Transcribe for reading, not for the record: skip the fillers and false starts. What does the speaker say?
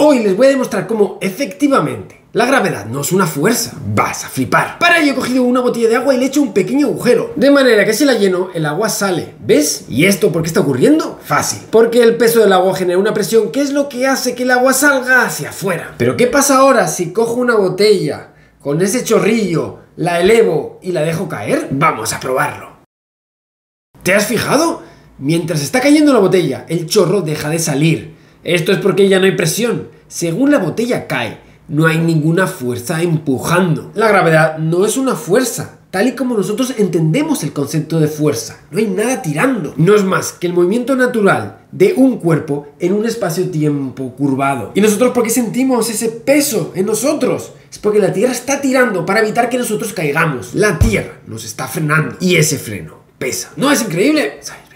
Hoy les voy a demostrar cómo, efectivamente, la gravedad no es una fuerza. Vas a flipar. Para ello he cogido una botella de agua y le he hecho un pequeño agujero, de manera que si la lleno, el agua sale. ¿Ves? ¿Y esto por qué está ocurriendo? Fácil. Porque el peso del agua genera una presión que es lo que hace que el agua salga hacia afuera. Pero ¿qué pasa ahora si cojo una botella con ese chorrillo, la elevo y la dejo caer? Vamos a probarlo. ¿Te has fijado? Mientras está cayendo la botella, el chorro deja de salir. Esto es porque ya no hay presión. Según la botella cae, no hay ninguna fuerza empujando. La gravedad no es una fuerza, tal y como nosotros entendemos el concepto de fuerza. No hay nada tirando. No es más que el movimiento natural de un cuerpo en un espacio-tiempo curvado. ¿Y nosotros por qué sentimos ese peso en nosotros? Es porque la Tierra está tirando para evitar que nosotros caigamos. La Tierra nos está frenando y ese freno pesa. ¿No es increíble?